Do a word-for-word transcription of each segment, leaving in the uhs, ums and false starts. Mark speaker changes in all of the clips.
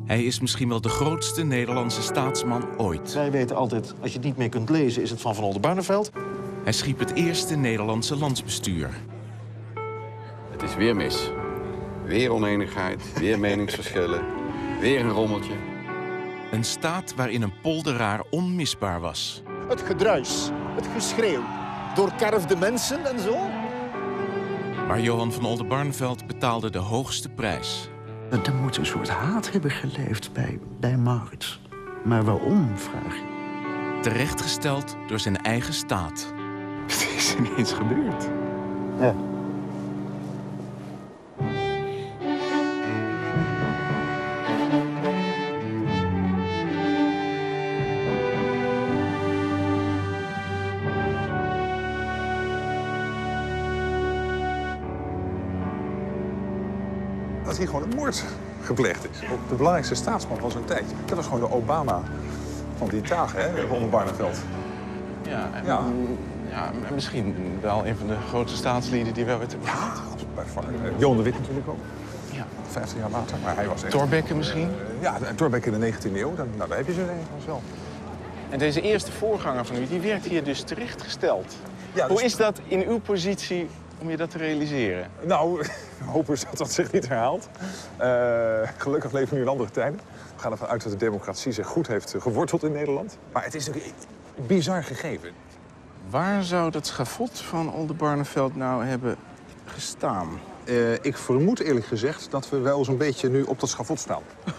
Speaker 1: Hij is misschien wel de grootste Nederlandse staatsman ooit.
Speaker 2: Wij weten altijd, als je het niet meer kunt lezen, is het van Van Oldenbarnevelt.
Speaker 1: Hij schiep het eerste Nederlandse landsbestuur.
Speaker 3: Het is weer mis. Weer oneenigheid, weer meningsverschillen, weer een rommeltje.
Speaker 1: Een staat waarin een polderaar onmisbaar was.
Speaker 4: Het gedruis, het geschreeuw, doorkerfde mensen en zo.
Speaker 1: Maar Johan van Oldenbarnevelt betaalde de hoogste prijs.
Speaker 5: Er moet een soort haat hebben geleefd bij, bij Maurits. Maar waarom, vraag je?
Speaker 1: Terechtgesteld door zijn eigen staat.
Speaker 6: Het is ineens gebeurd.
Speaker 2: Ja.
Speaker 7: Dat hier gewoon een moord gepleegd is op de belangrijkste staatsman van zijn tijd. Dat was gewoon de Obama van die dagen, hè, Van Oldenbarnevelt.
Speaker 6: Ja, en,
Speaker 7: Ja.
Speaker 6: ja, en misschien wel een van de grootste staatslieden die we ooit hebben gehad.
Speaker 7: Bij van, uh, Johan de Witt natuurlijk ook,
Speaker 6: Ja.
Speaker 7: vijftien jaar later. Maar hij was echt...
Speaker 6: Thorbecke misschien?
Speaker 7: Uh, ja, Thorbecke in de negentiende eeuw, dan, nou, daar heb je ze denk ik wel.
Speaker 6: En deze eerste voorganger van u, die werd hier dus terechtgesteld.
Speaker 7: Ja, dus...
Speaker 6: Hoe is dat in uw positie om je dat te realiseren?
Speaker 7: Nou, we hopen dat dat zich niet herhaalt. Uh, gelukkig leven we nu in andere tijden. We gaan ervan uit dat de democratie zich goed heeft geworteld in Nederland. Maar het is natuurlijk een bizar gegeven.
Speaker 6: Waar zou dat schafot van Oldenbarnevelt nou hebben gestaan?
Speaker 7: Uh, ik vermoed eerlijk gezegd dat we wel zo'n beetje nu op dat schafot staan.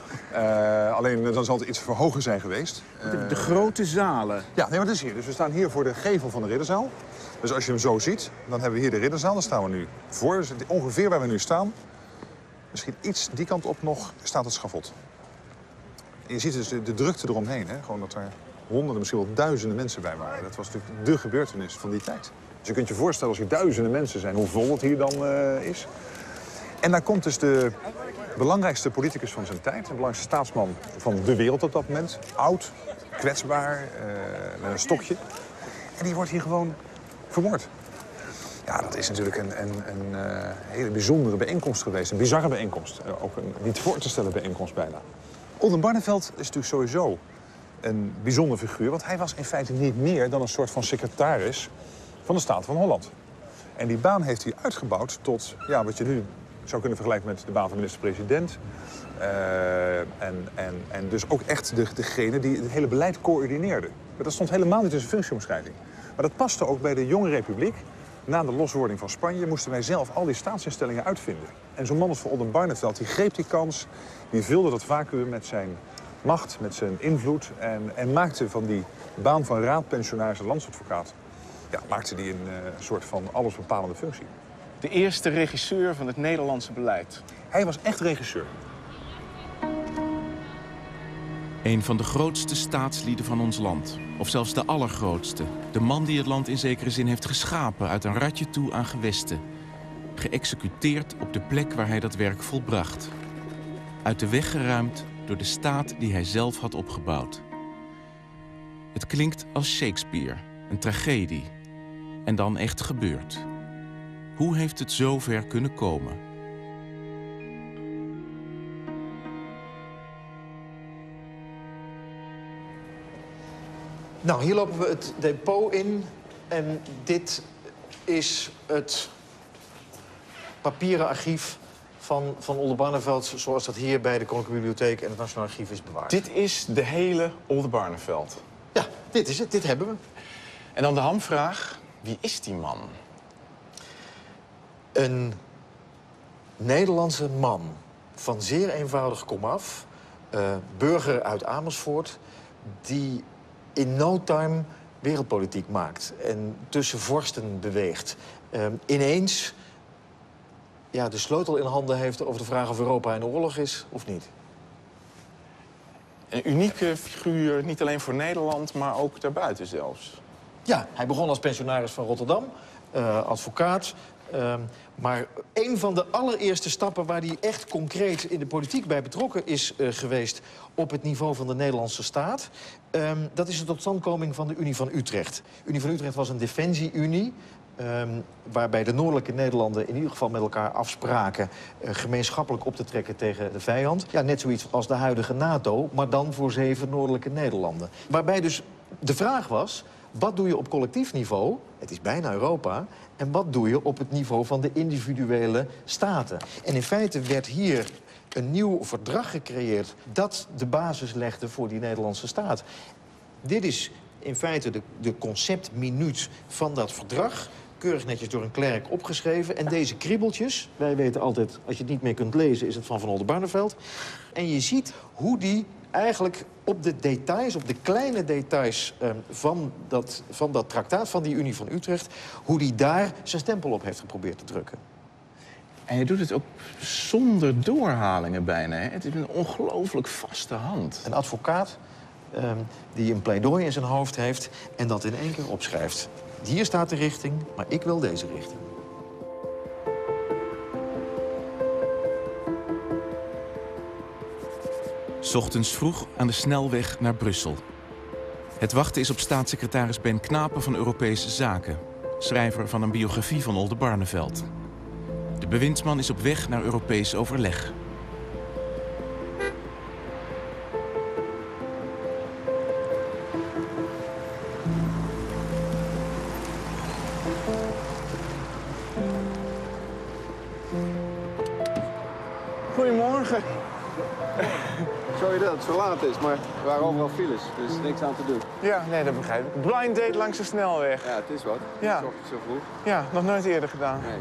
Speaker 7: Uh, alleen dan zal het iets verhogen zijn geweest. Uh,
Speaker 6: De, de grote zalen.
Speaker 7: Ja, nee, maar dat is hier. Dus we staan hier voor de gevel van de ridderzaal. Dus als je hem zo ziet, dan hebben we hier de ridderzaal. Daar staan we nu voor. Dus ongeveer waar we nu staan, misschien iets die kant op nog, staat het schafot. En je ziet dus de, de drukte eromheen. Hè? Gewoon dat er honderden, misschien wel duizenden mensen bij waren. Dat was natuurlijk de gebeurtenis van die tijd. Dus je kunt je voorstellen als er duizenden mensen zijn, hoe vol het hier dan uh, is. En daar komt dus de belangrijkste politicus van zijn tijd, de belangrijkste staatsman van de wereld op dat moment. Oud, kwetsbaar, uh, met een stokje. En die wordt hier gewoon vermoord. Ja, dat is natuurlijk een, een, een uh, hele bijzondere bijeenkomst geweest. Een bizarre bijeenkomst. Uh, ook een niet voor te stellen bijeenkomst bijna. Oldenbarnevelt is natuurlijk sowieso een bijzonder figuur. Want hij was in feite niet meer dan een soort van secretaris van de Staten van Holland. En die baan heeft hij uitgebouwd tot ja, wat je nu zou kunnen vergelijken met de baan van minister-president. Uh, en, en, en dus ook echt de, degene die het hele beleid coördineerde. Maar dat stond helemaal niet in zijn functieomschrijving. Maar dat paste ook bij de jonge republiek. Na de loswording van Spanje moesten wij zelf al die staatsinstellingen uitvinden. En zo'n man als Van Oldenbarnevelt, die greep die kans, die vulde dat vacuüm met zijn macht, met zijn invloed en, en maakte van die baan van raadpensionaris en landsadvocaat, ja, maakte die een uh, soort van allesbepalende functie.
Speaker 6: De eerste regisseur van het Nederlandse beleid.
Speaker 7: Hij was echt regisseur.
Speaker 1: Een van de grootste staatslieden van ons land. Of zelfs de allergrootste. De man die het land in zekere zin heeft geschapen uit een ratje toe aan gewesten. Geëxecuteerd op de plek waar hij dat werk volbracht. Uit de weg geruimd door de staat die hij zelf had opgebouwd. Het klinkt als Shakespeare, een tragedie. En dan echt gebeurd. Hoe heeft het zo ver kunnen komen?
Speaker 2: Nou, hier lopen we het depot in. En dit is het papieren archief van, van Oldenbarnevelt, zoals dat hier bij de Koninklijke Bibliotheek en het Nationaal Archief is bewaard.
Speaker 6: Dit is de hele Oldenbarnevelt.
Speaker 2: Ja, dit is het. Dit hebben we.
Speaker 6: En dan de hamvraag, wie is die man?
Speaker 2: Een Nederlandse man van zeer eenvoudig komaf, uh, burger uit Amersfoort, die in no time wereldpolitiek maakt en tussen vorsten beweegt. Uh, ineens ja, de sleutel in handen heeft over de vraag of Europa in de oorlog is of niet.
Speaker 6: Een unieke figuur, niet alleen voor Nederland, maar ook daarbuiten zelfs.
Speaker 2: Ja, hij begon als pensionaris van Rotterdam, uh, advocaat. Uh, maar een van de allereerste stappen waar hij echt concreet in de politiek bij betrokken is uh, geweest op het niveau van de Nederlandse staat. Um, dat is de totstandkoming van de Unie van Utrecht. De Unie van Utrecht was een defensie-unie. Um, waarbij de noordelijke Nederlanden in ieder geval met elkaar afspraken uh, gemeenschappelijk op te trekken tegen de vijand. Ja, net zoiets als de huidige NATO, maar dan voor zeven noordelijke Nederlanden. Waarbij dus de vraag was, wat doe je op collectief niveau? Het is bijna Europa. En wat doe je op het niveau van de individuele staten? En in feite werd hier een nieuw verdrag gecreëerd dat de basis legde voor die Nederlandse staat. Dit is in feite de, de conceptminuut van dat verdrag. Keurig netjes door een klerk opgeschreven. En deze kriebeltjes, wij weten altijd, als je het niet meer kunt lezen, is het van Van Oldenbarnevelt. En je ziet hoe die eigenlijk op de details, op de kleine details eh, van, dat, van dat traktaat, van die Unie van Utrecht, hoe die daar zijn stempel op heeft geprobeerd te drukken.
Speaker 6: En je doet het ook zonder doorhalingen bijna, hè? Het is een ongelooflijk vaste hand.
Speaker 2: Een advocaat eh, die een pleidooi in zijn hoofd heeft en dat in één keer opschrijft. Hier staat de richting, maar ik wil deze richting.
Speaker 1: Ochtends vroeg aan de snelweg naar Brussel. Het wachten is op staatssecretaris Ben Knapen van Europese Zaken, schrijver van een biografie van Oldenbarnevelt. De bewindsman is op weg naar Europees overleg.
Speaker 6: Goedemorgen.
Speaker 3: Sorry dat het zo laat is, maar er waren overal files, dus niks aan te doen.
Speaker 6: Ja, nee, dat begrijp ik. Blind date langs de snelweg.
Speaker 3: Ja, het is wat.
Speaker 6: Ja.
Speaker 3: Het is ochtends zo vroeg.
Speaker 6: Ja, nog nooit eerder gedaan.
Speaker 3: Nee.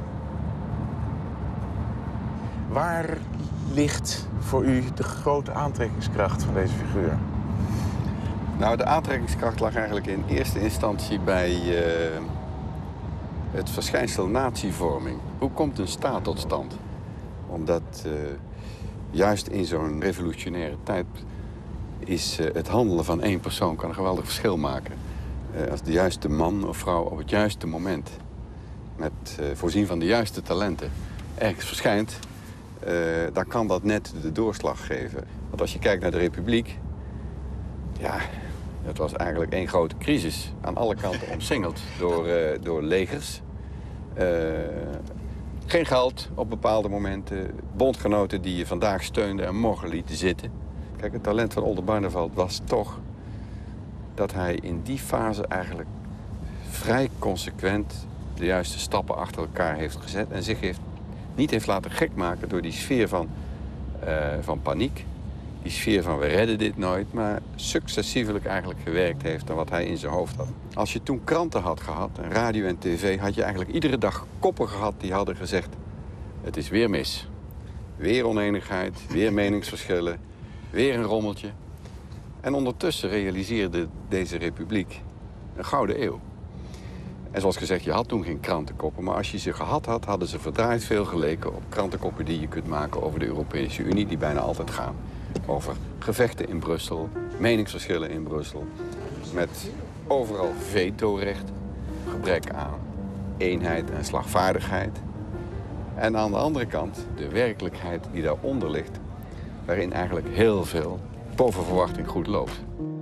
Speaker 6: Waar ligt voor u de grote aantrekkingskracht van deze figuur?
Speaker 3: Nou, de aantrekkingskracht lag eigenlijk in eerste instantie bij uh, het verschijnsel natievorming. Hoe komt een staat tot stand? Omdat uh, juist in zo'n revolutionaire tijd is uh, het handelen van één persoon kan een geweldig verschil maken. Uh, als de juiste man of vrouw op het juiste moment, met uh, voorzien van de juiste talenten, ergens verschijnt, uh, dan kan dat net de doorslag geven. Want als je kijkt naar de Republiek, ja, het was eigenlijk één grote crisis. Aan alle kanten omsingeld door, uh, door legers. Uh, Geen geld op bepaalde momenten. Bondgenoten die je vandaag steunde en morgen lieten zitten. Kijk, het talent van Oldenbarnevelt was toch dat hij in die fase eigenlijk vrij consequent de juiste stappen achter elkaar heeft gezet. En zich heeft, niet heeft laten gek maken door die sfeer van, uh, van paniek. Die sfeer van we redden dit nooit. Maar successievelijk eigenlijk gewerkt heeft aan wat hij in zijn hoofd had. Als je toen kranten had gehad, en radio en tv, had je eigenlijk iedere dag koppen gehad die hadden gezegd: het is weer mis. Weer oneenigheid, weer meningsverschillen, weer een rommeltje. En ondertussen realiseerde deze republiek een gouden eeuw. En zoals gezegd, je had toen geen krantenkoppen, maar als je ze gehad had, hadden ze verdraaid veel geleken op krantenkoppen die je kunt maken over de Europese Unie, die bijna altijd gaan over gevechten in Brussel, meningsverschillen in Brussel, met overal vetorecht, gebrek aan eenheid en slagvaardigheid. En aan de andere kant de werkelijkheid die daaronder ligt, waarin eigenlijk heel veel boven verwachting goed loopt.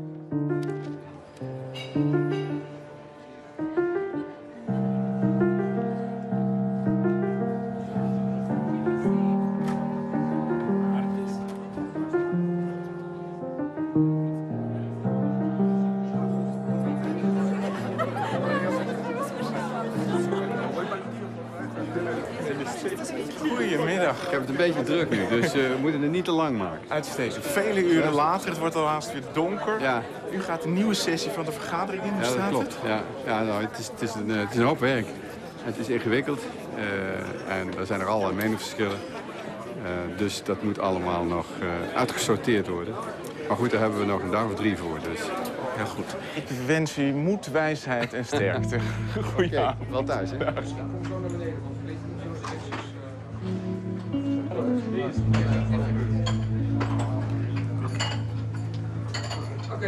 Speaker 6: Goedemiddag.
Speaker 3: Ik heb het een beetje druk nu, dus uh, we moeten het niet te lang maken.
Speaker 6: Uitstekend. Vele uren later, het wordt al haast weer donker.
Speaker 3: Ja.
Speaker 6: U gaat een nieuwe sessie van de vergadering in, hoe
Speaker 3: Ja, dat
Speaker 6: staat
Speaker 3: klopt.
Speaker 6: het?
Speaker 3: Ja, ja nou, het, is, het, is een, het is een hoop werk. Het is ingewikkeld uh, en er zijn er allerlei meningsverschillen. Uh, dus dat moet allemaal nog uh, uitgesorteerd worden. Maar goed, daar hebben we nog een dag of drie voor. Dus.
Speaker 6: Heel goed. Ik wens u moed, wijsheid en sterkte. Goedenavond.
Speaker 3: Okay, wel thuis, hè? Oké.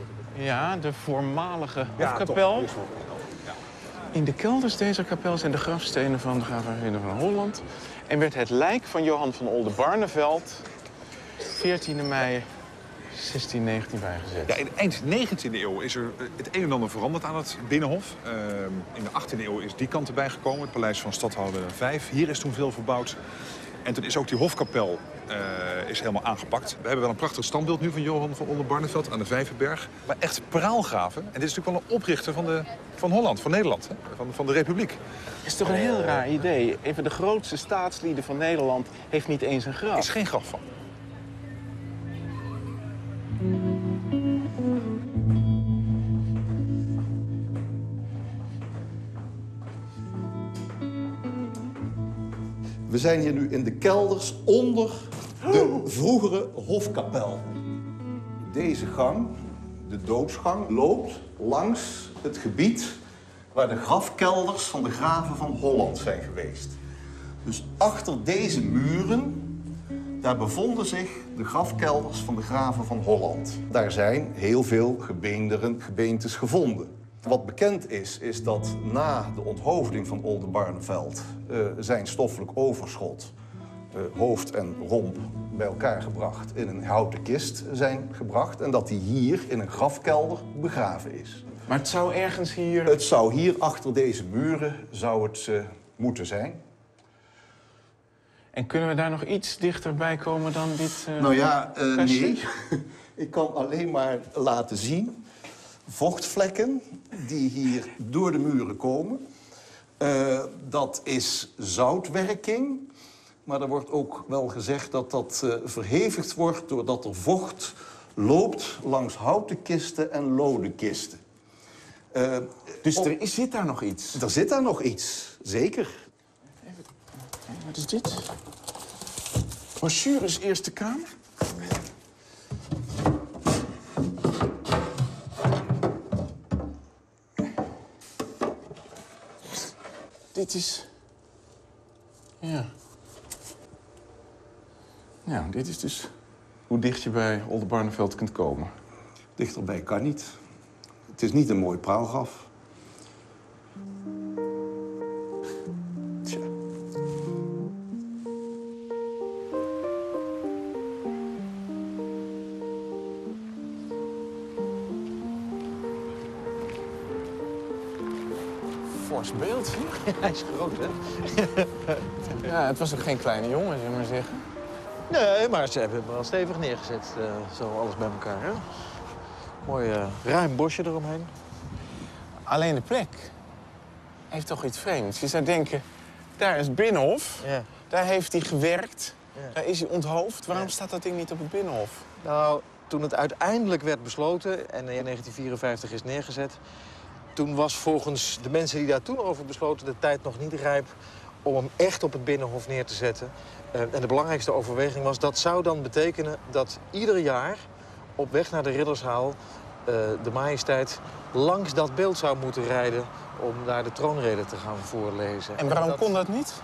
Speaker 6: Ja, de voormalige
Speaker 7: Ja,
Speaker 6: hofkapel.
Speaker 7: toch. Ja.
Speaker 6: In de kelders deze kapel zijn de grafstenen van de gravinnen van Holland. En werd het lijk van Johan van Oldenbarnevelt veertiende mei zestiennegentien bijgezet.
Speaker 7: Ja, in eind negentiende eeuw is er het een en ander veranderd aan het Binnenhof. Uh, in de achttiende eeuw is die kant erbij gekomen, het paleis van Stadhouder vijf. Hier is toen veel verbouwd. En toen is ook die hofkapel uh, is helemaal aangepakt. We hebben wel een prachtig standbeeld nu van Johan van Oldenbarnevelt aan de Vijverberg. Maar echt praalgraven. En dit is natuurlijk wel een oprichter van, de, van Holland, van Nederland, hè? Van, van de Republiek.
Speaker 6: Het is toch een heel raar idee. Een van de grootste staatslieden van Nederland heeft niet eens een
Speaker 7: Er
Speaker 6: graf.
Speaker 7: is geen graf van.
Speaker 8: We zijn hier nu in de kelders onder de vroegere hofkapel. Deze gang, de doodsgang, loopt langs het gebied waar de grafkelders van de graven van Holland zijn geweest. Dus achter deze muren, daar bevonden zich de grafkelders van de graven van Holland. Daar zijn heel veel gebeenderen, gebeentes gevonden. Wat bekend is, is dat na de onthoofding van Oldenbarnevelt uh, zijn stoffelijk overschot, uh, hoofd en romp, bij elkaar gebracht in een houten kist zijn gebracht. En dat die hier in een grafkelder begraven is.
Speaker 6: Maar het zou ergens hier...
Speaker 8: Het zou hier achter deze muren zou het uh, moeten zijn.
Speaker 6: En kunnen we daar nog iets dichterbij komen dan dit uh,
Speaker 8: Nou ja, uh,
Speaker 6: kastje?
Speaker 8: nee. Ik kan alleen maar laten zien vochtvlekken die hier door de muren komen. Uh, dat is zoutwerking. Maar er wordt ook wel gezegd dat dat uh, verhevigd wordt doordat er vocht loopt langs houten kisten en loden kisten. Uh,
Speaker 6: Dus
Speaker 8: op...
Speaker 6: er zit daar nog iets?
Speaker 8: Er zit daar nog iets, zeker.
Speaker 6: Even... Wat is dit? Brochures Eerste Kamer? Dit is... Ja. Nou, dit is dus hoe dicht je bij Oldenbarnevelt kunt komen.
Speaker 8: Dichterbij kan niet. Het is niet een mooi praalgraf. Tja.
Speaker 6: Fors beeld, zie je?
Speaker 2: Hij is groot, hè?
Speaker 6: Ja, het was ook geen kleine jongen, zullen we maar zeggen.
Speaker 2: Nee, maar ze hebben hem wel stevig neergezet, uh, zo alles bij elkaar, hè? Mooi uh, ruim bosje eromheen.
Speaker 6: Alleen de plek heeft toch iets vreemds. Je zou denken, daar is het Binnenhof,
Speaker 2: Ja.
Speaker 6: daar heeft hij gewerkt,
Speaker 2: Ja.
Speaker 6: daar is hij onthoofd. Waarom
Speaker 2: Ja.
Speaker 6: staat dat ding niet op het Binnenhof?
Speaker 2: Nou, toen het uiteindelijk werd besloten en in negentien vierenvijftig is neergezet... toen was volgens de mensen die daar toen over besloten de tijd nog niet rijp om hem echt op het Binnenhof neer te zetten. Uh, en de belangrijkste overweging was, dat zou dan betekenen dat ieder jaar op weg naar de Riddershaal uh, de majesteit langs dat beeld zou moeten rijden om daar de troonrede te gaan voorlezen.
Speaker 6: En waarom
Speaker 2: dat...
Speaker 6: kon dat niet?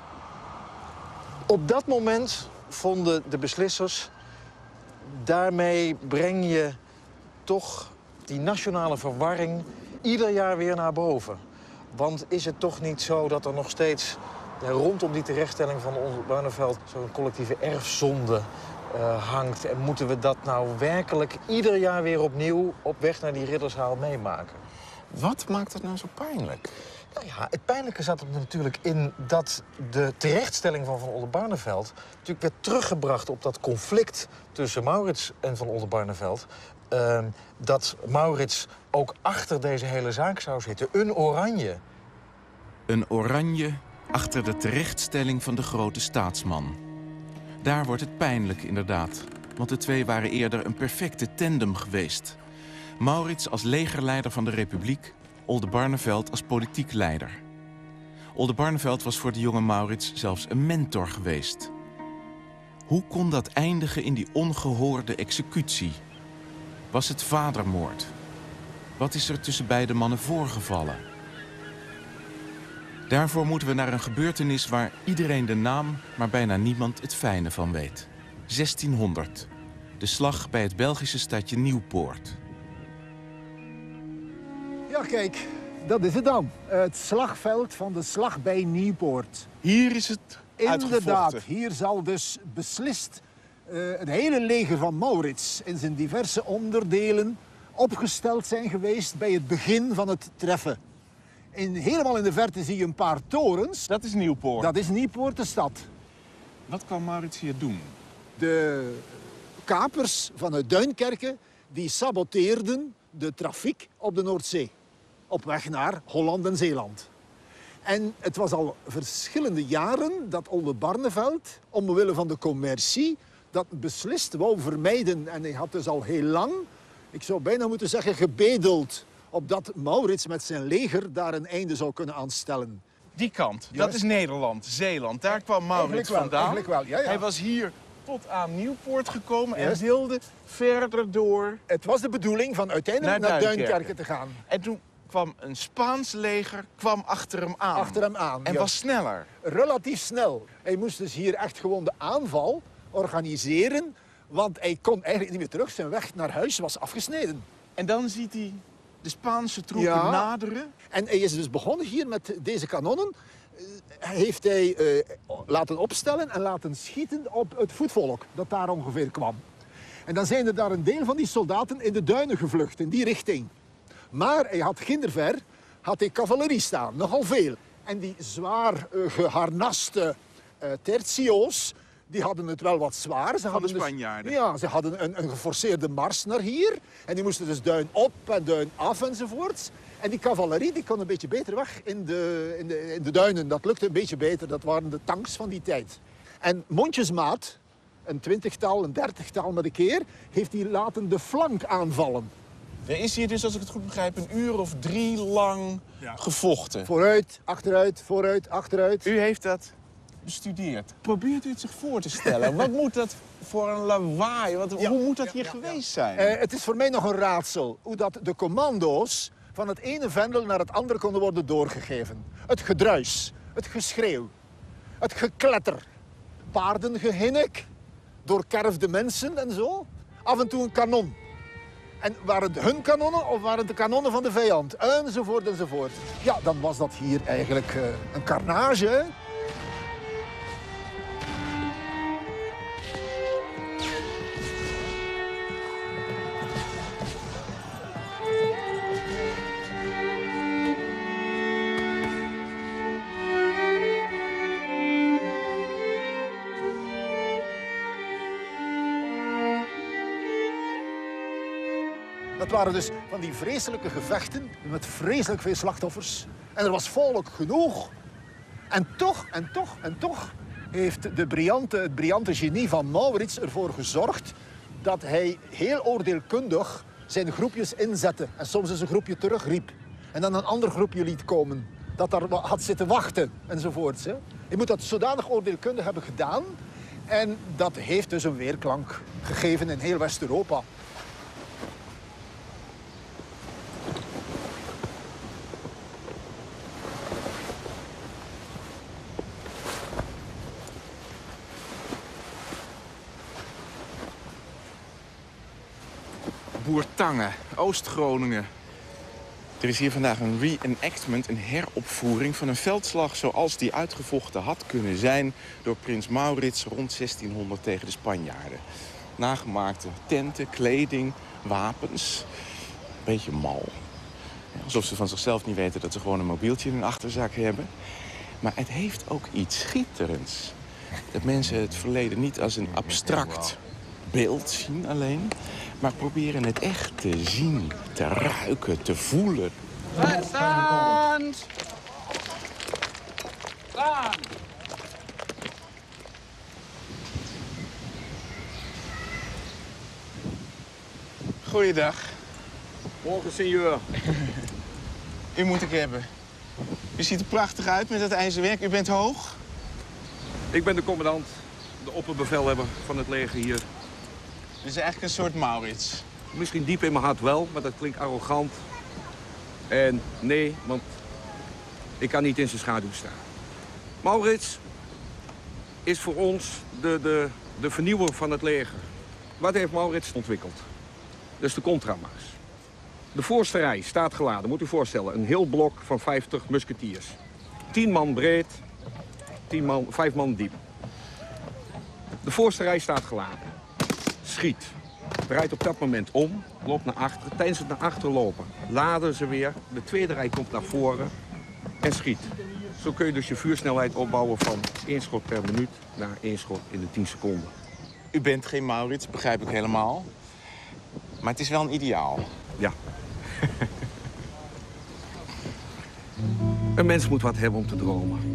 Speaker 2: Op dat moment vonden de beslissers, daarmee breng je toch die nationale verwarring ieder jaar weer naar boven. Want is het toch niet zo dat er nog steeds ja, rondom die terechtstelling van Oldenbarnevelt zo'n collectieve erfzonde uh, hangt? En moeten we dat nou werkelijk ieder jaar weer opnieuw op weg naar die Riddershaal meemaken?
Speaker 6: Wat maakt het nou zo pijnlijk?
Speaker 2: Nou ja, het pijnlijke zat er natuurlijk in dat de terechtstelling van Van Oldenbarnevelt natuurlijk werd teruggebracht op dat conflict tussen Maurits en Van Oldenbarnevelt. Uh, dat Maurits ook achter deze hele zaak zou zitten. Een oranje.
Speaker 1: Een oranje achter de terechtstelling van de grote staatsman. Daar wordt het pijnlijk, inderdaad. Want de twee waren eerder een perfecte tandem geweest. Maurits als legerleider van de Republiek, Oldenbarnevelt als politiek leider. Oldenbarnevelt was voor de jonge Maurits zelfs een mentor geweest. Hoe kon dat eindigen in die ongehoorde executie? Was het vadermoord? Wat is er tussen beide mannen voorgevallen? Daarvoor moeten we naar een gebeurtenis waar iedereen de naam, maar bijna niemand het fijne van weet. zestienhonderd. De slag bij het Belgische stadje Nieuwpoort.
Speaker 4: Ja, kijk, dat is het dan. Het slagveld van de slag bij Nieuwpoort.
Speaker 6: Hier is het
Speaker 4: Inderdaad,
Speaker 6: uitgevochten.
Speaker 4: hier zal dus beslist uh, het hele leger van Maurits in zijn diverse onderdelen opgesteld zijn geweest bij het begin van het treffen. In, helemaal in de verte zie je een paar torens.
Speaker 6: Dat is Nieuwpoort.
Speaker 4: Dat is Nieuwpoort, de stad.
Speaker 6: Wat kwam Maurits hier doen?
Speaker 4: De kapers vanuit Duinkerke die saboteerden de trafiek op de Noordzee. Op weg naar Holland en Zeeland. En het was al verschillende jaren dat Oldenbarnevelt, omwille van de commercie, dat beslist wou vermijden. En hij had dus al heel lang, ik zou bijna moeten zeggen, gebedeld opdat Maurits met zijn leger daar een einde zou kunnen aanstellen.
Speaker 6: Die kant,
Speaker 4: Juist.
Speaker 6: dat is Nederland, Zeeland. Daar kwam Maurits
Speaker 4: Eigenlijk wel,
Speaker 6: vandaan.
Speaker 4: eigenlijk wel, ja, ja.
Speaker 6: Hij was hier tot aan Nieuwpoort gekomen
Speaker 4: Juist.
Speaker 6: en wilde verder door.
Speaker 4: Het was de bedoeling van uiteindelijk
Speaker 6: Naar
Speaker 4: naar,
Speaker 6: Duinkerke.
Speaker 4: Duinkerke te gaan.
Speaker 6: En toen kwam een Spaans leger kwam achter hem aan.
Speaker 4: Achter hem aan.
Speaker 6: En
Speaker 4: ja.
Speaker 6: was sneller.
Speaker 4: Relatief snel. Hij moest dus hier echt gewoon de aanval organiseren, want hij kon eigenlijk niet meer terug. Zijn weg naar huis was afgesneden.
Speaker 6: En dan ziet hij de Spaanse troepen
Speaker 4: Ja.
Speaker 6: naderen.
Speaker 4: En hij is dus begonnen hier met deze kanonnen. Uh, heeft hij uh, laten opstellen en laten schieten op het voetvolk dat daar ongeveer kwam. En dan zijn er daar een deel van die soldaten in de duinen gevlucht, in die richting. Maar hij had ginderver, had hij cavalerie staan, nogal veel. En die zwaar uh, geharnaste uh, tertio's, die hadden het wel wat zwaar. Ze hadden
Speaker 6: de Spanjaarden.
Speaker 4: Dus, ja, ze hadden een, een geforceerde mars naar hier. En die moesten dus duin op en duin af enzovoorts. En die cavalerie die kon een beetje beter weg in de, in, de, in de duinen. Dat lukte een beetje beter. Dat waren de tanks van die tijd. En mondjesmaat, een twintigtal, een dertigtal met een keer, heeft hij laten de flank aanvallen.
Speaker 6: Er is hier dus, als ik het goed begrijp, een uur of drie lang gevochten.
Speaker 4: Vooruit, achteruit, vooruit, achteruit.
Speaker 6: U heeft dat bestudeerd. Probeert u het zich voor te stellen? Wat moet dat voor een lawaai? Wat,
Speaker 4: Ja,
Speaker 6: hoe moet dat
Speaker 4: ja,
Speaker 6: hier
Speaker 4: ja,
Speaker 6: geweest zijn?
Speaker 4: Uh, het is voor mij nog een raadsel hoe dat de commando's van het ene vendel naar het andere konden worden doorgegeven. Het gedruis, het geschreeuw, het gekletter, paardengehinnik, doorkerfde mensen en zo. Af en toe een kanon. En waren het hun kanonnen of waren het de kanonnen van de vijand? Enzovoort, enzovoort. Ja, dan was dat hier eigenlijk uh, een carnage, hè? Dat waren dus van die vreselijke gevechten met vreselijk veel slachtoffers. En er was volk genoeg. En toch, en toch, en toch heeft de briljante, het briljante genie van Maurits ervoor gezorgd dat hij heel oordeelkundig zijn groepjes inzette. En soms eens een groepje terugriep. En dan een ander groepje liet komen. Dat daar had zitten wachten, enzovoorts. Hè. Je moet dat zodanig oordeelkundig hebben gedaan. En dat heeft dus een weerklank gegeven in heel West-Europa.
Speaker 6: Bourtange, Oost-Groningen. Er is hier vandaag een reenactment, een heropvoering van een veldslag zoals die uitgevochten had kunnen zijn door prins Maurits rond zestienhonderd tegen de Spanjaarden. Nagemaakte tenten, kleding, wapens. Een beetje mal. Alsof ze van zichzelf niet weten dat ze gewoon een mobieltje in hun achterzak hebben. Maar het heeft ook iets schitterends. Dat mensen het verleden niet als een abstract beeld zien alleen, maar proberen het echt te zien, te ruiken, te voelen.
Speaker 9: Staan! Staan!
Speaker 6: Goeiedag.
Speaker 9: Morgen, senor.
Speaker 6: U moet ik hebben. U ziet er prachtig uit met dat ijzerwerk. U bent hoog.
Speaker 9: Ik ben de commandant, de opperbevelhebber van het leger hier.
Speaker 6: Dit is eigenlijk een soort Maurits.
Speaker 9: Misschien diep in mijn hart wel, maar dat klinkt arrogant. En nee, want ik kan niet in zijn schaduw staan. Maurits is voor ons de, de, de vernieuwer van het leger. Wat heeft Maurits ontwikkeld? Dus de contramars. De voorste rij staat geladen, moet u voorstellen. Een heel blok van vijftig musketiers. Tien man breed, tien man, vijf man diep. De voorste rij staat geladen. Schiet. Draait op dat moment om, loopt naar achter. Tijdens het naar achter lopen laden ze weer. De tweede rij komt naar voren en schiet. Zo kun je dus je vuursnelheid opbouwen van één schot per minuut naar één schot in de tien seconden.
Speaker 6: U bent geen Maurits, begrijp ik helemaal. Maar het is wel een ideaal.
Speaker 9: Ja. Een mens moet wat hebben om te dromen.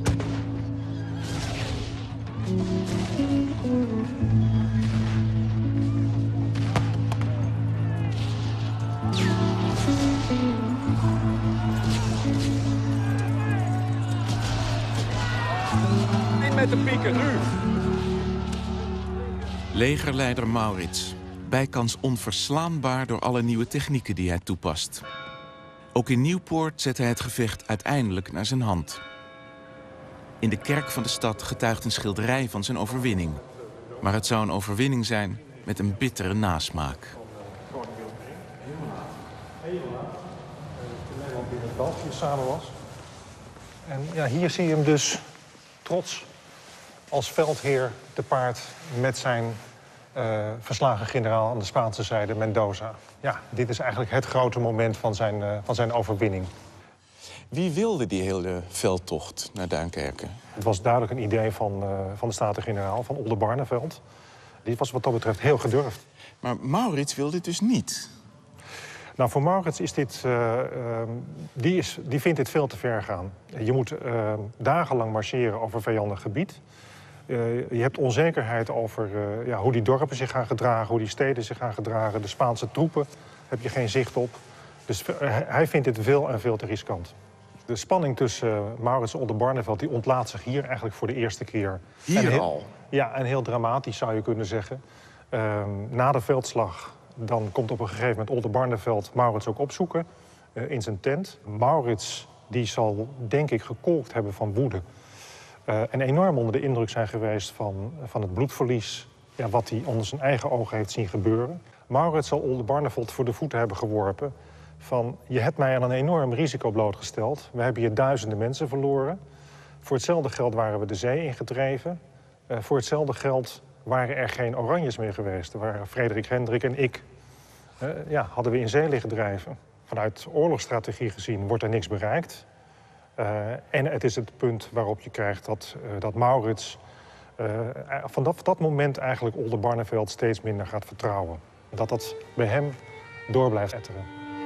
Speaker 9: Niet met de pieken, nu!
Speaker 1: Legerleider Maurits. Bijkans onverslaanbaar door alle nieuwe technieken die hij toepast. Ook in Nieuwpoort zet hij het gevecht uiteindelijk naar zijn hand. In de kerk van de stad getuigt een schilderij van zijn overwinning. Maar het zou een overwinning zijn met een bittere nasmaak.
Speaker 10: Nederland binnen België samen was. En ja, hier zie je hem dus trots als veldheer te paard met zijn uh, verslagen generaal aan de Spaanse zijde, Mendoza. Ja, dit is eigenlijk het grote moment van zijn, uh, van zijn overwinning.
Speaker 6: Wie wilde die hele veldtocht naar Duinkerken?
Speaker 10: Het was duidelijk een idee van, uh, van de Staten-Generaal, van Oldenbarnevelt. Die was wat dat betreft heel gedurfd.
Speaker 6: Maar Maurits wilde dit dus niet.
Speaker 10: Nou, voor Maurits is dit, uh, uh, die, is, die vindt dit veel te ver gaan. Je moet uh, dagenlang marcheren over vijandig gebied. Uh, je hebt onzekerheid over uh, ja, hoe die dorpen zich gaan gedragen, hoe die steden zich gaan gedragen. De Spaanse troepen heb je geen zicht op. Dus uh, hij vindt dit veel en veel te riskant. De spanning tussen uh, Maurits en Oldenbarnevelt die ontlaat zich hier eigenlijk voor de eerste keer.
Speaker 6: Hier
Speaker 10: heel,
Speaker 6: al?
Speaker 10: Ja, en heel dramatisch zou je kunnen zeggen. Uh, na de veldslag dan komt op een gegeven moment Oldenbarnevelt Maurits ook opzoeken uh, in zijn tent. Maurits die zal, denk ik, gekolkt hebben van woede. Uh, en enorm onder de indruk zijn geweest van, van het bloedverlies, ja, wat hij onder zijn eigen ogen heeft zien gebeuren. Maurits zal Oldenbarnevelt voor de voeten hebben geworpen van: je hebt mij aan een enorm risico blootgesteld. We hebben hier duizenden mensen verloren. Voor hetzelfde geld waren we de zee ingedreven. Uh, voor hetzelfde geld waren er geen Oranjes meer geweest. Er waren Frederik Hendrik en ik. Uh, ja, hadden we in zee liggen drijven. Vanuit oorlogsstrategie gezien wordt er niks bereikt. Uh, en het is het punt waarop je krijgt dat, uh, dat Maurits uh, van dat, dat moment eigenlijk Oldenbarnevelt steeds minder gaat vertrouwen. Dat dat bij hem door blijft etteren.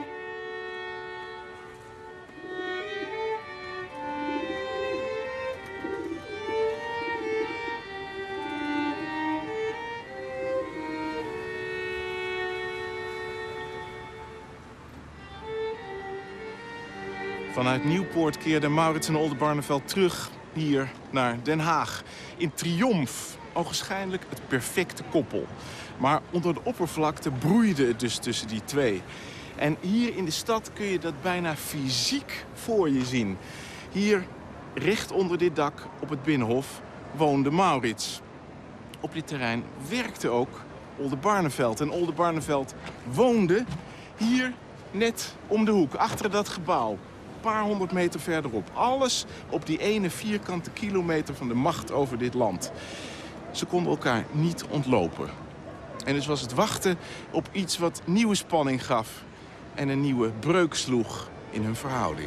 Speaker 6: Vanuit Nieuwpoort keerde Maurits en Oldenbarnevelt terug hier naar Den Haag. In triomf, ogenschijnlijk het perfecte koppel. Maar onder de oppervlakte broeide het dus tussen die twee. En hier in de stad kun je dat bijna fysiek voor je zien. Hier, recht onder dit dak op het Binnenhof, woonde Maurits. Op dit terrein werkte ook Oldenbarnevelt. En Oldenbarnevelt woonde hier net om de hoek, achter dat gebouw. Een paar honderd meter verderop. Alles op die ene vierkante kilometer van de macht over dit land. Ze konden elkaar niet ontlopen. En dus was het wachten op iets wat nieuwe spanning gaf en een nieuwe breuk sloeg in hun verhouding.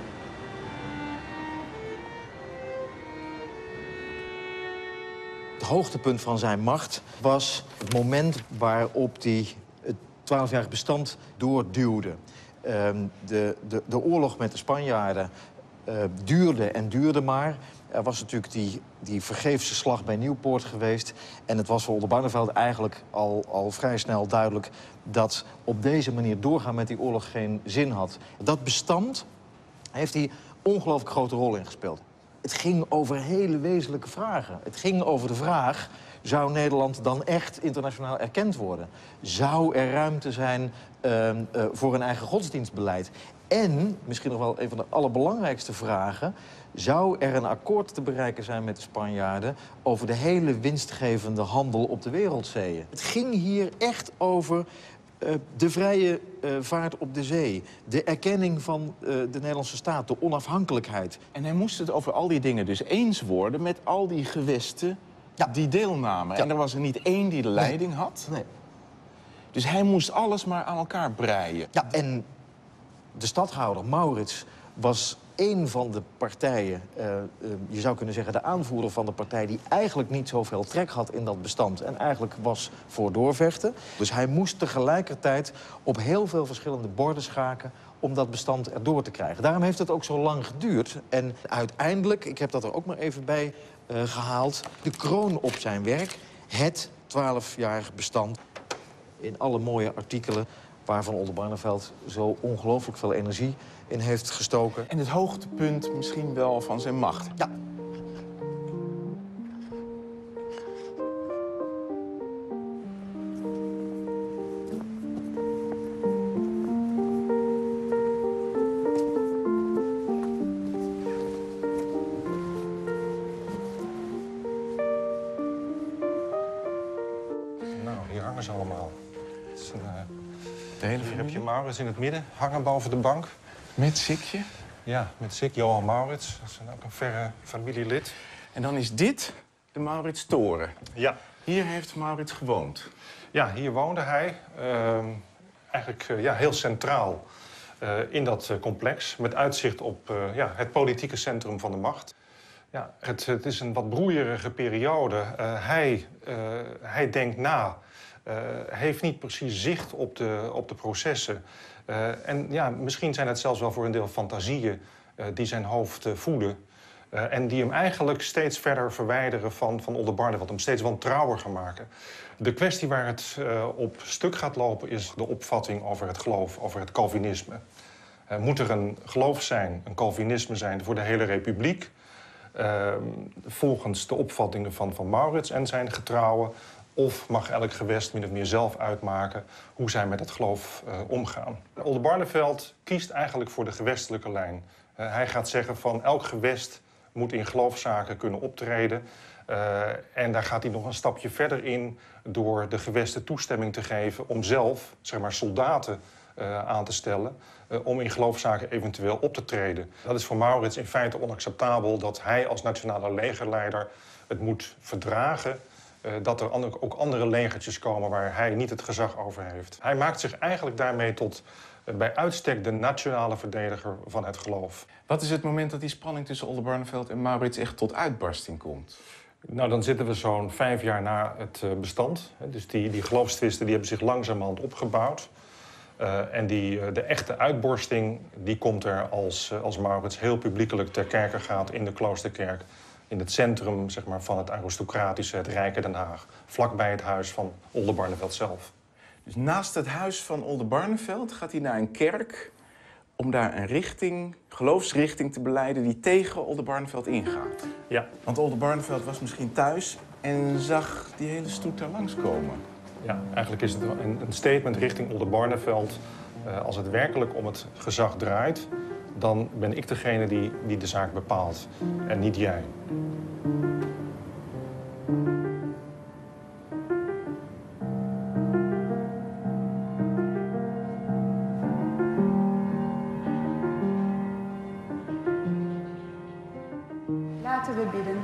Speaker 2: Het hoogtepunt van zijn macht was het moment waarop hij het twaalfjarig bestand doorduwde. Uh, de, de, de oorlog met de Spanjaarden uh, duurde en duurde maar. Er was natuurlijk die, die vergeefse slag bij Nieuwpoort geweest. En het was voor Oldenbarnevelt eigenlijk al, al vrij snel duidelijk dat op deze manier doorgaan met die oorlog geen zin had. Dat bestand heeft hij ongelooflijk grote rol in gespeeld. Het ging over hele wezenlijke vragen. Het ging over de vraag: zou Nederland dan echt internationaal erkend worden? Zou er ruimte zijn uh, uh, voor een eigen godsdienstbeleid? En, misschien nog wel een van de allerbelangrijkste vragen: zou er een akkoord te bereiken zijn met de Spanjaarden over de hele winstgevende handel op de wereldzeeën? Het ging hier echt over Uh, de vrije uh, vaart op de zee, de erkenning van uh, de Nederlandse staat, de onafhankelijkheid.
Speaker 6: En hij moest het over al die dingen dus eens worden met al die gewesten ja. die deelnamen. Ja. En er was er niet één die de leiding
Speaker 2: nee.
Speaker 6: had.
Speaker 2: Nee.
Speaker 6: Dus hij moest alles maar aan elkaar breien.
Speaker 2: Ja, en de stadhouder, Maurits, was één van de partijen, uh, uh, je zou kunnen zeggen de aanvoerder van de partij, die eigenlijk niet zoveel trek had in dat bestand en eigenlijk was voor doorvechten. Dus hij moest tegelijkertijd op heel veel verschillende borden schaken om dat bestand erdoor te krijgen. Daarom heeft het ook zo lang geduurd. En uiteindelijk, ik heb dat er ook maar even bij uh, gehaald, de kroon op zijn werk, het twaalfjarig bestand. In alle mooie artikelen waar Van Oldenbarnevelt zo ongelooflijk veel energie in heeft gestoken.
Speaker 6: En het hoogtepunt misschien wel van zijn macht.
Speaker 2: Ja.
Speaker 10: Nou, hier hangen ze allemaal. Het is een, uh...
Speaker 6: De hele
Speaker 10: Hier heb je Maurits in het midden, hangen boven de bank.
Speaker 6: Met Sikje?
Speaker 10: Ja, met Sik, Johan Maurits. Dat is ook een verre familielid.
Speaker 6: En dan is dit de Mauritstoren.
Speaker 10: Ja.
Speaker 6: Hier heeft Maurits gewoond.
Speaker 10: Ja, hier woonde hij. Uh, eigenlijk uh, ja, heel centraal uh, in dat uh, complex. Met uitzicht op uh, ja, het politieke centrum van de macht. Ja, het, het is een wat broeierige periode. Uh, hij, uh, hij denkt na. Uh, heeft niet precies zicht op de, op de processen. Uh, en ja, misschien zijn het zelfs wel voor een deel fantasieën uh, die zijn hoofd uh, voeden. Uh, en die hem eigenlijk steeds verder verwijderen van, van Oldenbarnevelt, hem steeds wantrouwiger maken. De kwestie waar het uh, op stuk gaat lopen is de opvatting over het geloof, over het Calvinisme. Uh, moet er een geloof zijn, een Calvinisme zijn voor de hele republiek? Uh, volgens de opvattingen van, van Maurits en zijn getrouwen. Of mag elk gewest min of meer zelf uitmaken hoe zij met het geloof uh, omgaan. Oldenbarnevelt kiest eigenlijk voor de gewestelijke lijn. Uh, hij gaat zeggen van elk gewest moet in geloofszaken kunnen optreden. Uh, en daar gaat hij nog een stapje verder in door de gewesten toestemming te geven om zelf, zeg maar, soldaten uh, aan te stellen uh, om in geloofszaken eventueel op te treden. Dat is voor Maurits in feite onacceptabel dat hij als nationale legerleider het moet verdragen Uh, dat er ander, ook andere legertjes komen waar hij niet het gezag over heeft. Hij maakt zich eigenlijk daarmee tot uh, bij uitstek de nationale verdediger van het geloof.
Speaker 6: Wat is het moment dat die spanning tussen Oldenbarnevelt en Maurits echt tot uitbarsting komt?
Speaker 10: Nou, dan zitten we zo'n vijf jaar na het uh, bestand. Dus die, die geloofstwisten die hebben zich langzamerhand opgebouwd. Uh, en die, uh, de echte uitborsting die komt er als, uh, als Maurits heel publiekelijk ter kerke gaat in de Kloosterkerk. In het centrum, zeg maar, van het aristocratische, het rijke Den Haag. Vlakbij het huis van Oldenbarnevelt zelf.
Speaker 6: Dus naast het huis van Oldenbarnevelt gaat hij naar een kerk om daar een richting, geloofsrichting te beleiden die tegen Oldenbarnevelt ingaat.
Speaker 10: Ja.
Speaker 6: Want Oldenbarnevelt was misschien thuis en zag die hele stoet daar langskomen.
Speaker 10: Ja, eigenlijk is het een, een statement richting Oldenbarnevelt. Uh, als het werkelijk om het gezag draait, dan ben ik degene die, die de zaak bepaalt en niet jij.
Speaker 11: Laten we bidden.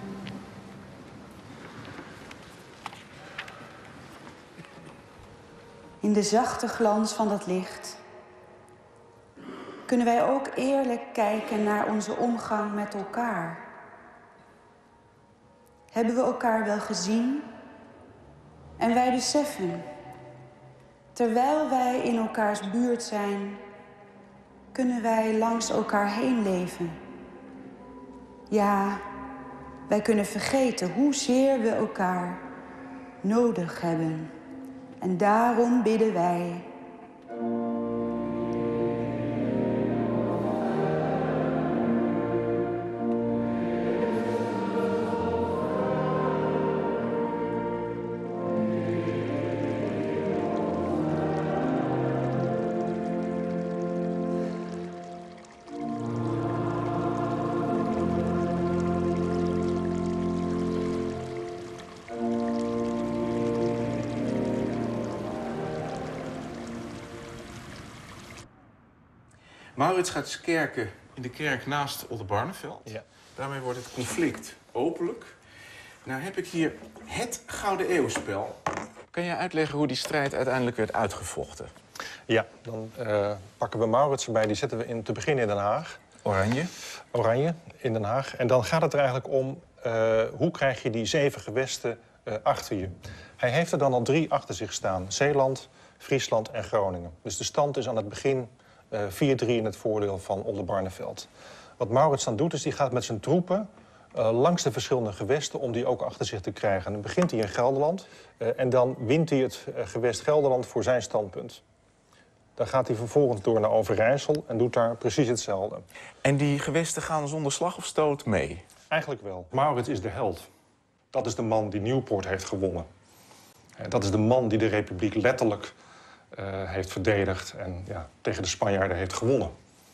Speaker 11: In de zachte glans van dat licht kunnen wij ook eerlijk kijken naar onze omgang met elkaar. Hebben we elkaar wel gezien? En wij beseffen, terwijl wij in elkaars buurt zijn, kunnen wij langs elkaar heen leven. Ja, wij kunnen vergeten hoezeer we elkaar nodig hebben. En daarom bidden wij.
Speaker 6: Maurits gaat dus kerken in de kerk naast Oldenbarneveld.
Speaker 10: Ja.
Speaker 6: Daarmee wordt het conflict openlijk. Nou heb ik hier het Gouden Eeuwspel. Kan jij uitleggen hoe die strijd uiteindelijk werd uitgevochten?
Speaker 10: Ja, dan uh, pakken we Maurits erbij. Die zetten we in, te beginnen in Den Haag.
Speaker 6: Oranje.
Speaker 10: Oranje, in Den Haag. En dan gaat het er eigenlijk om, uh, hoe krijg je die zeven gewesten uh, achter je? Hij heeft er dan al drie achter zich staan. Zeeland, Friesland en Groningen. Dus de stand is aan het begin uh, vier drie in het voordeel van Oldenbarneveld. Wat Maurits dan doet, is die gaat met zijn troepen uh, langs de verschillende gewesten om die ook achter zich te krijgen. En dan begint hij in Gelderland uh, en dan wint hij het uh, gewest Gelderland voor zijn standpunt. Dan gaat hij vervolgens door naar Overijssel en doet daar precies hetzelfde.
Speaker 6: En die gewesten gaan zonder slag of stoot mee?
Speaker 10: Eigenlijk wel. Maurits is de held. Dat is de man die Nieuwpoort heeft gewonnen. Dat is de man die de Republiek letterlijk uh, heeft verdedigd en ja, tegen de Spanjaarden heeft gewonnen.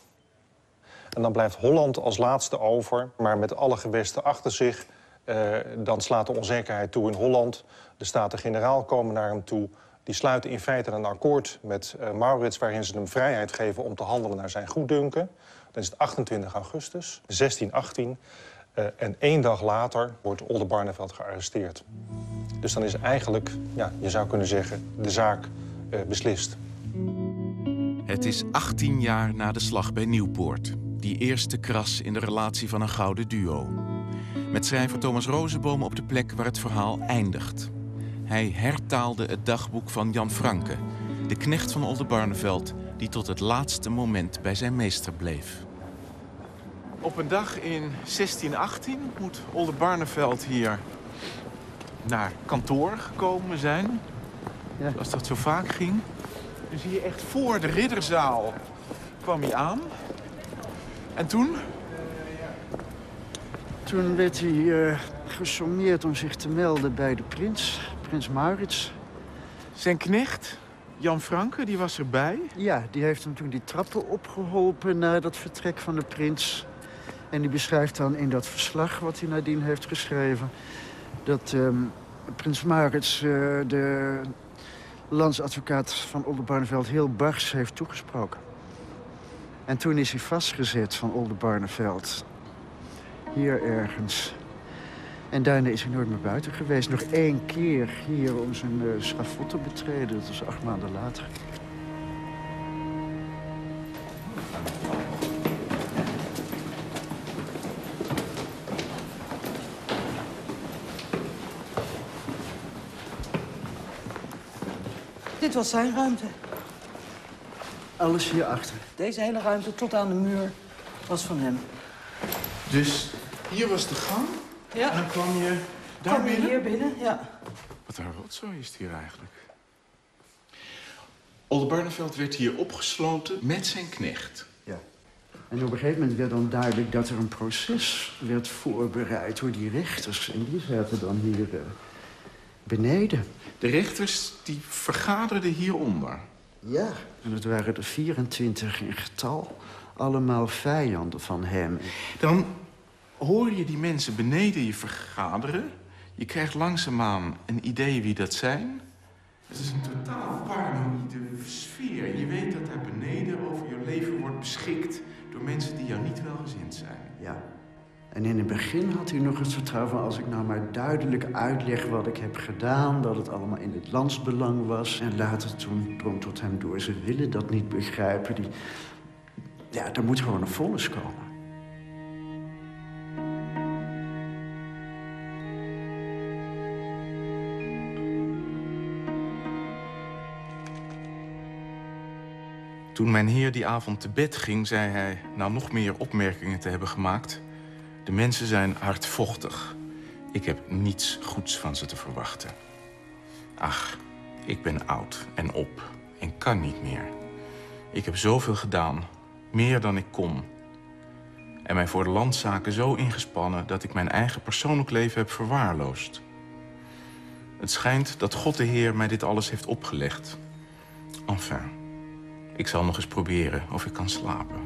Speaker 10: En dan blijft Holland als laatste over, maar met alle gewesten achter zich. Uh, dan slaat de onzekerheid toe in Holland. De Staten-Generaal komen naar hem toe. Die sluiten in feite een akkoord met uh, Maurits, waarin ze hem vrijheid geven om te handelen naar zijn goeddunken. Dan is het achtentwintig augustus zestien achttien. Uh, en één dag later wordt Oldenbarneveld gearresteerd. Dus dan is eigenlijk, ja, je zou kunnen zeggen, de zaak uh, beslist.
Speaker 1: Het is achttien jaar na de slag bij Nieuwpoort. Die eerste kras in de relatie van een gouden duo. Met schrijver Thomas Rozenboom op de plek waar het verhaal eindigt. Hij hertaalde het dagboek van Jan Franke, de knecht van Oldenbarneveld, die tot het laatste moment bij zijn meester bleef.
Speaker 6: Op een dag in zestien achttien moet Oldenbarneveld hier naar kantoor gekomen zijn. Ja. Zoals dat zo vaak ging. Dus hier echt voor de ridderzaal kwam hij aan. En toen?
Speaker 5: Toen werd hij uh, gesommeerd om zich te melden bij de prins, prins Maurits.
Speaker 6: Zijn knecht, Jan Franke, die was erbij?
Speaker 5: Ja, die heeft hem toen die trappen opgeholpen naar dat vertrek van de prins. En die beschrijft dan in dat verslag wat hij nadien heeft geschreven... dat um, prins Maurits uh, de landsadvocaat van Oldenbarneveld heel bars heeft toegesproken. En toen is hij vastgezet van Oldenbarneveld. Hier ergens. En daarna is hij nooit meer buiten geweest. Nog één keer hier om zijn uh, schafot te betreden. Dat was acht maanden later.
Speaker 12: Dit was zijn ruimte.
Speaker 5: Alles hierachter.
Speaker 12: Deze hele ruimte tot aan de muur was van hem.
Speaker 6: Dus hier was de gang?
Speaker 12: Ja.
Speaker 6: En dan kwam je daar
Speaker 12: kwam je
Speaker 6: binnen?
Speaker 12: hier binnen, ja.
Speaker 6: Wat een rotzooi is het hier eigenlijk. Oldenbarneveld werd hier opgesloten met zijn knecht.
Speaker 5: Ja. En op een gegeven moment werd dan duidelijk dat er een proces werd voorbereid door die rechters. En die zaten dan hier uh, beneden.
Speaker 6: De rechters die vergaderden hieronder?
Speaker 5: Ja. En het waren er vierentwintig in getal. Allemaal vijanden van hem.
Speaker 6: Dan hoor je die mensen beneden je vergaderen. Je krijgt langzaamaan een idee wie dat zijn. Het is een totaal paranoïde sfeer. Je weet dat daar beneden over je leven wordt beschikt door mensen die jou niet welgezind zijn.
Speaker 5: Ja. En in het begin had hij nog het vertrouwen van... als ik nou maar duidelijk uitleg wat ik heb gedaan... dat het allemaal in het landsbelang was. En later toen drong tot hem door. Ze willen dat niet begrijpen. Die... Ja, er moet gewoon een vonnis komen.
Speaker 1: Toen mijn heer die avond te bed ging, zei hij... na nog meer opmerkingen te hebben gemaakt... de mensen zijn hardvochtig. Ik heb niets goeds van ze te verwachten. Ach, ik ben oud en op en kan niet meer. Ik heb zoveel gedaan, meer dan ik kon. En mij voor de landzaken zo ingespannen... dat ik mijn eigen persoonlijk leven heb verwaarloosd. Het schijnt dat God de Heer mij dit alles heeft opgelegd. Enfin... ik zal nog eens proberen of ik kan slapen.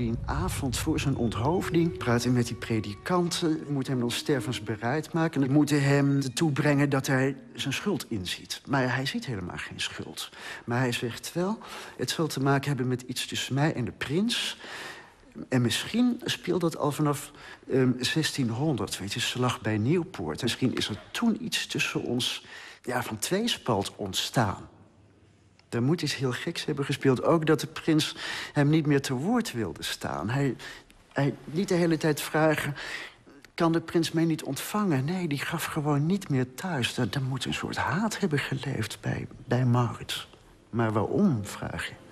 Speaker 5: die avond voor zijn onthoofding praat hij met die predikanten, moet hem dan stervensbereid maken. En moeten hem ertoe brengen dat hij zijn schuld inziet. Maar hij ziet helemaal geen schuld. Maar hij zegt wel, het zal te maken hebben met iets tussen mij en de prins. En misschien speelt dat al vanaf um, zestienhonderd, weet je, slag bij Nieuwpoort. Misschien is er toen iets tussen ons, ja, van tweespalt ontstaan. Er moet iets heel geks hebben gespeeld. Ook dat de prins hem niet meer te woord wilde staan. Hij, hij liet de hele tijd vragen, kan de prins mij niet ontvangen? Nee, die gaf gewoon niet meer thuis. Er, er moet een soort haat hebben geleefd bij, bij Maurits. Maar waarom, vraag je?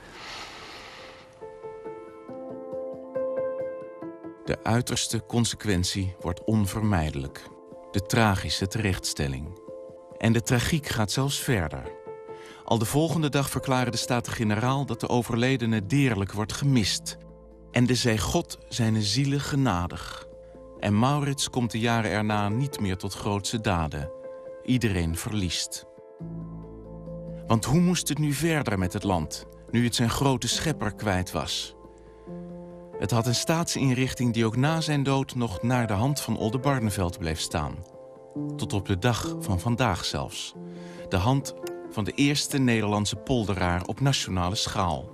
Speaker 1: De uiterste consequentie wordt onvermijdelijk. De tragische terechtstelling. En de tragiek gaat zelfs verder. Al de volgende dag verklaren de Staten-Generaal dat de overledene deerlijk wordt gemist. En de zij God zijn zielen genadig. En Maurits komt de jaren erna niet meer tot grootse daden. Iedereen verliest. Want hoe moest het nu verder met het land, nu het zijn grote schepper kwijt was? Het had een staatsinrichting die ook na zijn dood nog naar de hand van Oldenbarnevelt bleef staan. Tot op de dag van vandaag zelfs. De hand van de eerste Nederlandse polderaar op nationale schaal.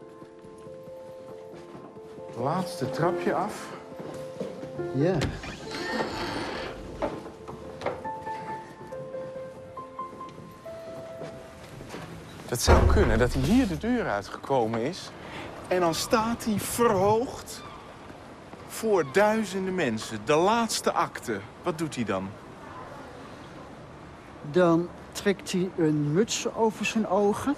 Speaker 6: Laatste trapje af.
Speaker 5: Ja.
Speaker 6: Het zou kunnen dat hij hier de deur uitgekomen is. En dan staat hij verhoogd voor duizenden mensen. De laatste akte. Wat doet hij dan?
Speaker 5: Dan trekt hij een muts over zijn ogen.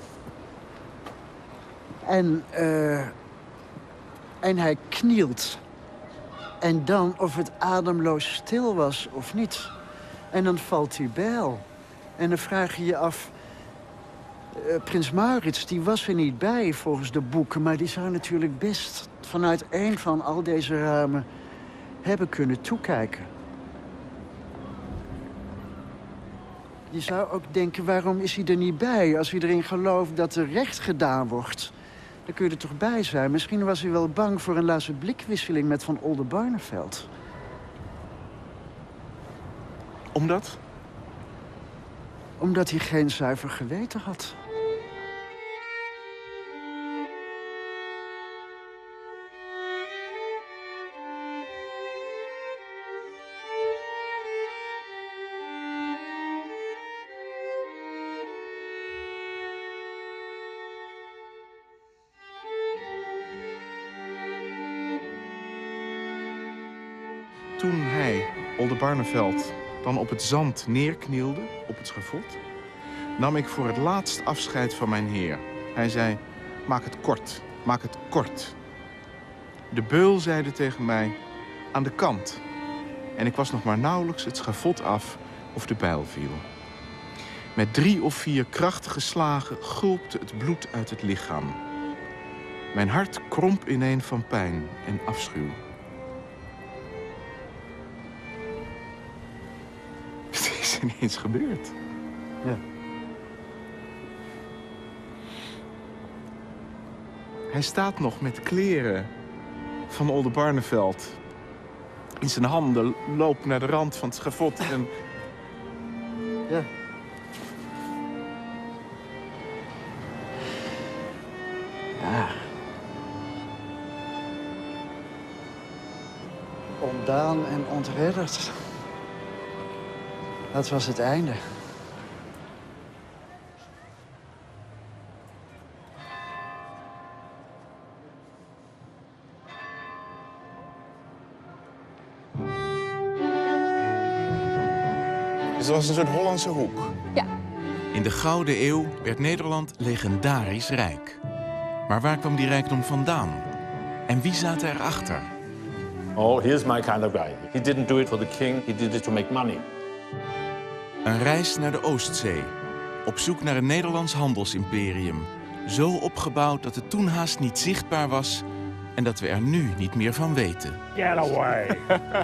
Speaker 5: En, uh, en hij knielt. En dan, of het ademloos stil was of niet. En dan valt hij bijl. En dan vraag je je af... Uh, Prins Maurits, die was er niet bij volgens de boeken... maar die zou natuurlijk best vanuit een van al deze ramen hebben kunnen toekijken. Je zou ook denken, waarom is hij er niet bij? Als hij erin gelooft dat er recht gedaan wordt, dan kun je er toch bij zijn. Misschien was hij wel bang voor een laatste blikwisseling met Van Oldenbarnevelt.
Speaker 6: Omdat?
Speaker 5: Omdat hij geen zuiver geweten had.
Speaker 6: Toen hij, Oldenbarnevelt, dan op het zand neerknielde, op het schavot, nam ik voor het laatst afscheid van mijn heer. Hij zei, maak het kort, maak het kort. De beul zeide tegen mij, aan de kant. En ik was nog maar nauwelijks het schavot af of de bijl viel. Met drie of vier krachtige slagen gulpte het bloed uit het lichaam. Mijn hart kromp ineen van pijn en afschuw. Het is ineens gebeurd.
Speaker 5: Ja.
Speaker 6: Hij staat nog met kleren van Oldenbarnevelt in zijn handen, loopt naar de rand van het schavot en...
Speaker 5: Ja. Ja. Ontdaan en ontredderd. Dat was het einde.
Speaker 6: Dus het was een soort Hollandse hoek.
Speaker 13: Ja.
Speaker 1: In de Gouden Eeuw werd Nederland legendarisch rijk. Maar waar kwam die rijkdom vandaan? En wie zaten erachter?
Speaker 14: Oh, here's my kind of guy. He didn't do it for the king, he did it to make money.
Speaker 1: Een reis naar de Oostzee. Op zoek naar een Nederlands handelsimperium. Zo opgebouwd dat het toen haast niet zichtbaar was... en dat we er nu niet meer van weten.
Speaker 14: Get away!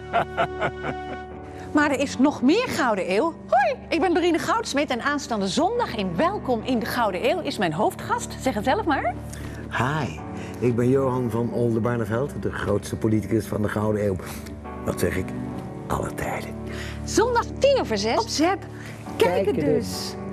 Speaker 13: Maar er is nog meer Gouden Eeuw. Hoi, ik ben Dorine Goudsmit en aanstaande zondag in Welkom in de Gouden Eeuw is mijn hoofdgast. Zeg het zelf maar.
Speaker 15: Hi, Ik ben Johan van Oldenbarneveld, de grootste politicus van de Gouden Eeuw. Wat zeg ik? Alle tijden.
Speaker 16: Zondag tien over zes. Op Zep. Kijk het dus.